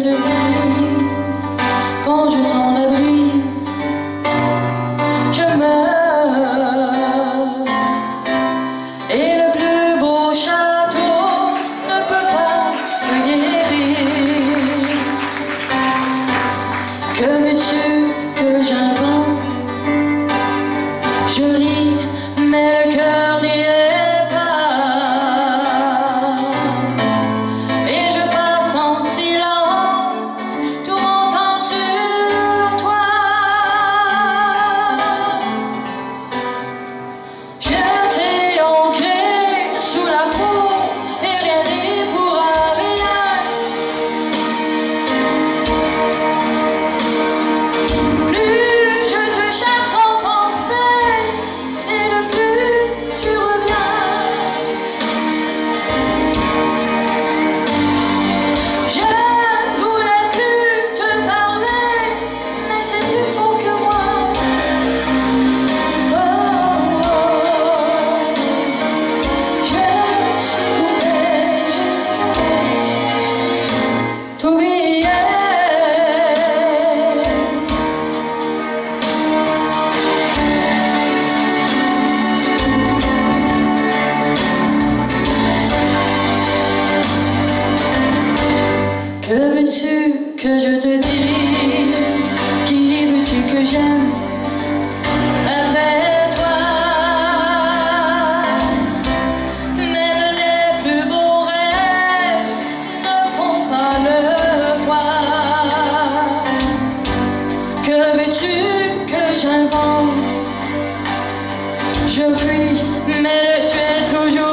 te dise, quand je sens la brise, je meurs. Et le plus beau château ne peut pas me guérir. Que veux-tu que j'invente? Je ris, mais le cœur n'y est pas. Et je passe en silence tout mon temps sur toi. Je t'ai ancré sous la peau et rien n'y pourra rien. Plus je te chasse sans penser, et le plus tu reviens. Je voulais plus te parler, mais c'est plus fort que moi. Oh, oh. Je suis coupée jusqu'à t'oublier. Que veux-tu que je te dise? Qui veux-tu que j'aime après toi? Même les plus beaux rêves ne font pas le poids. Que veux-tu que j'invente? Je fuis, mais tu es toujours